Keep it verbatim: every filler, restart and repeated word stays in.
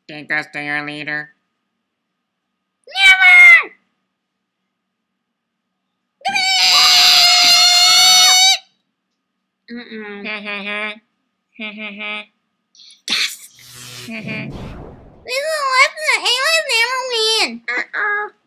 Take us to your leader. Never! Uh-oh. Ha ha ha. Ha ha ha. Yes! Ha ha. This is a lesson that aliens never win. Uh-oh.